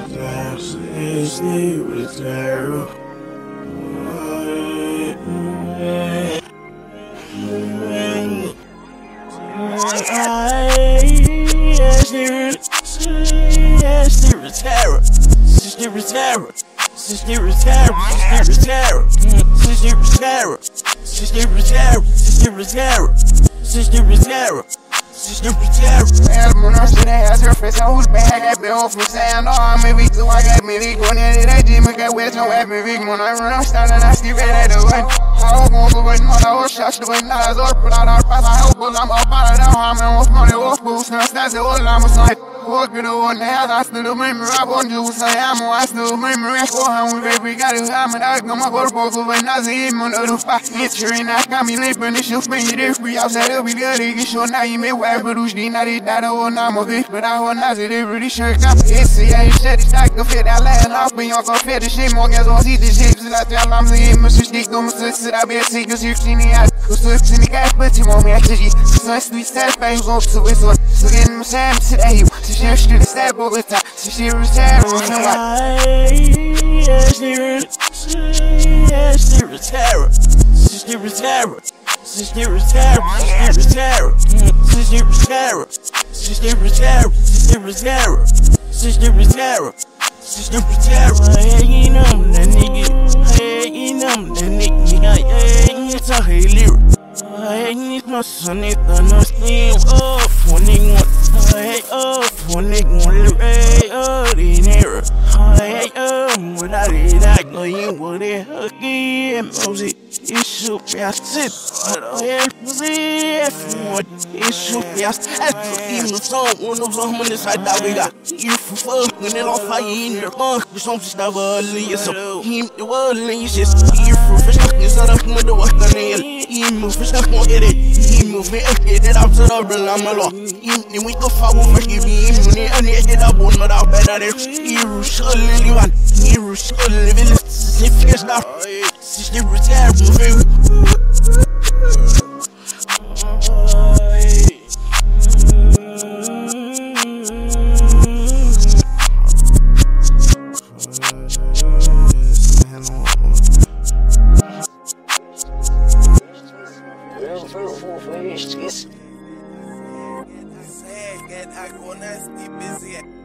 I still remember I want to say I still remember I go home with we got it. I'm gonna go to both of us. I see him on the fight. It's here and I got me lipping. It's your finger there. We outside of me, got it. Get sure now you may wear, but who's the night it died on I'm a bitch, but I want to say they really sure got it's yeah, you said it's like a fit. I land off, but you're gonna fit the shit more guys on see the shapes. And I tell I'm saying, Mr. Stick, don't sit. I bet see, cause you've seen the ass. Cause you've seen the guy, but you want me actually. So it's sweet, sad, baby, go to this one. So getting my Sam today. So she's to the stab all the time. So she was terrible. I need my son, it's no steam off for anyone. For anyone, in error. Without it, I go in with it again. Mosey, it should be a sit. It should be a set. Even so, one of them on the side that we got. You for fucking it off, I in your bunk. Some stuff early, so him the world is just here for fucking son of the work on it. He move for stuff, won't get it. He move it, get it out to the Blamalo. He we go forward for giving him money and he get up one without better. He should live on. He should live in the city. Now, sister retire moving. I go nasty busy.